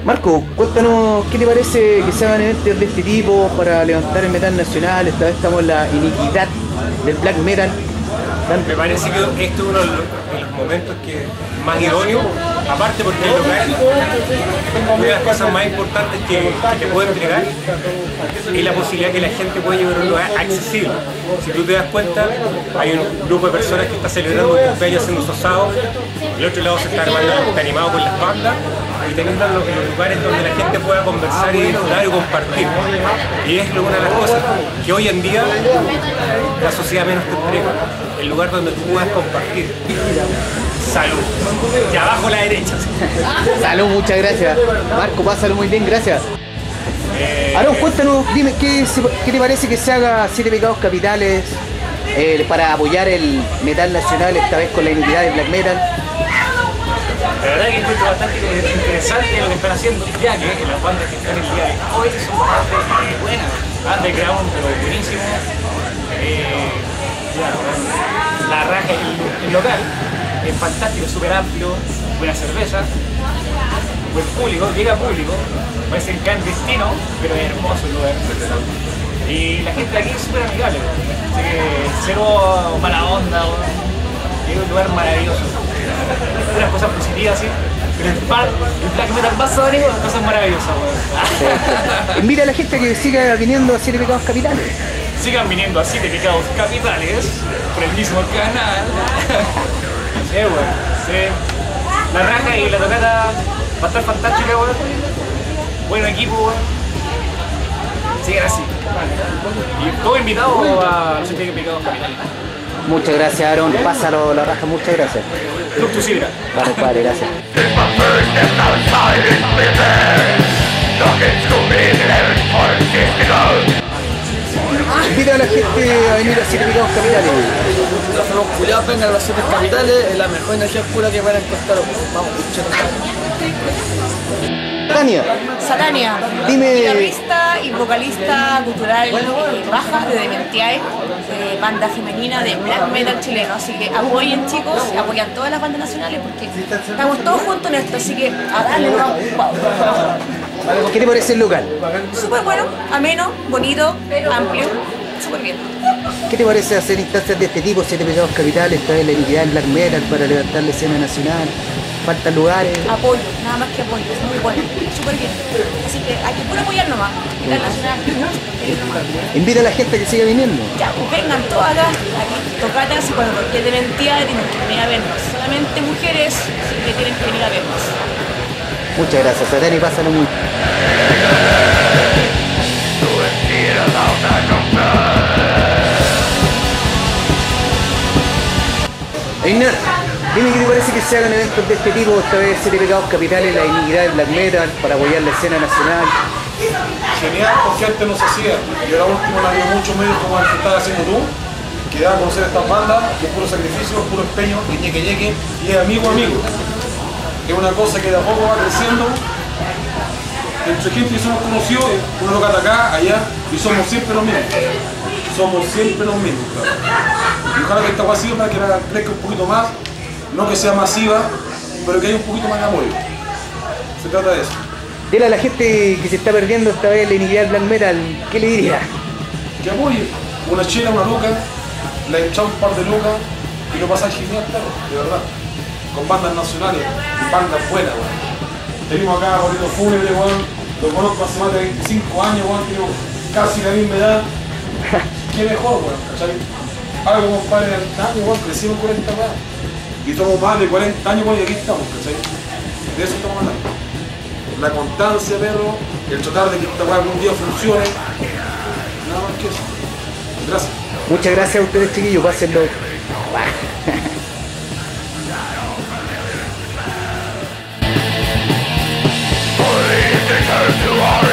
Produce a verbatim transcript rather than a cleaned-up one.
Marco, cuéntanos qué te parece que se hagan eventos de este tipo para levantar el metal nacional. Esta vez estamos en la iniquidad del black metal. Me parece que este es uno de los, de los momentos que más idóneo, aparte porque el local, una de las cosas más importantes que, que te puede entregar es la posibilidad que la gente pueda llevar a un lugar accesible. Si tú te das cuenta, hay un grupo de personas que está celebrando un cumpleaños haciendo su asado, el otro lado se está armando, está animado con las bandas, y teniendo los, los lugares donde la gente pueda conversar y disfrutar y compartir. Y es una de las cosas que hoy en día la sociedad menos te entrega. El lugar donde tú puedas compartir. Salud. Y abajo a la derecha. Salud, muchas gracias. Marco, pásalo muy bien, gracias. Eh, Aarón, cuéntanos, dime, ¿qué, ¿qué te parece que se haga Siete Pecados Capitales eh, para apoyar el metal nacional, esta vez con la iniquidad del black metal? La verdad que encuentro bastante interesante lo que están haciendo, ya que las bandas que están el día de hoy son bastante buenas. Underground, pero buenísimo. Eh, Claro, la raja, el, el local es fantástico, súper amplio, buena cerveza, buen público, llega público, parece clandestino, pero es hermoso el lugar. Y la gente de aquí es súper amigable, así que cero mala onda, es un lugar maravilloso. Unas cosas positivas, sí, pero el bar, el black metal más sobre cosas maravillosas. Invita a la gente a que siga viniendo a Siete Pecados Capitales. Sigan viniendo a Siete Pecados Capitales por el mismo canal. Sí, bueno, sí. La raja y la tocata va a estar fantástica, weón. Buen equipo, weón. Sigan así. Y todo invitado a los Siete Pecados Capitales. Muchas gracias, Aaron. Pásalo la raja, muchas gracias. Luz tu sidra. Vale, padre, gracias. Invita a la gente a venir a Siete Pecados Capitales. Los somos culiados, vengan a los Siete Capitales, es la mejor energía pura que van a encontrar. Vamos, Tania, Satania, dime. Guitarrista y vocalista cultural eh, baja de Dementiae, eh, banda femenina de black metal chileno. Así que apoyen, chicos, apoyan todas las bandas nacionales porque estamos todos juntos en esto. Así que a darle vamos. ¿Qué te parece el local? Súper bueno, ameno, bonito, amplio, súper bien. ¿Qué te parece hacer instancias de este tipo, Siete Pecados Capitales, esta vez la iniquidad del black metal para levantar la escena nacional? Faltan lugares. Apoyo, nada más que apoyo, es muy bueno, súper bien. Así que hay que puro apoyar nomás. Metal nacional. Invita a la gente a que siga viniendo. Ya, pues vengan todas acá, aquí tocatas, y cuando cualquier de mentira tienen que venir a vernos. Solamente mujeres que tienen que venir a vernos. Muchas gracias, Satani, pásalo muy bien. Einar, dime qué te parece que se hagan eventos de este tipo, esta vez Siete Pecados Capitales, la iniquidad del black metal, para apoyar la escena nacional. Genial, porque antes no se hacía, y ahora último no había muchos medios como el que estás haciendo tú, que da a conocer estas bandas, que es puro sacrificio, puro empeño, que ñeque ñeque, y es amigo amigo. Es una cosa que de a poco va creciendo. Entre gente que somos conocidos, uno lo cata acá, allá, y somos siempre los mismos. Somos siempre los mismos, claro. Y ojalá que esta cosa siga para que la crezca un poquito más, no que sea masiva, pero que haya un poquito más de apoyo. Se trata de eso. Dile a la gente que se está perdiendo esta vez la iniquidad del black metal, ¿qué le diría? Que apoye. Una chela, una loca, la echamos un par de lucas y lo pasáis genial, claro, de verdad. Con bandas nacionales, bandas buenas, weón. Tenemos acá a Bonito Fúnebre, weón. Lo conozco hace más de veinticinco años, weón. Tengo casi la misma edad. Qué mejor, weón, ¿cachai? Algo, compadre, de años, weón, crecimos con esta weón. Y somos más de cuarenta años, weón, y aquí estamos, ¿cachai? De eso estamos hablando. La constancia, perro, el tratar de que esta weón algún día funcione. Nada más que eso. Gracias. Muchas gracias a ustedes, chiquillos, pásenlo. Return to our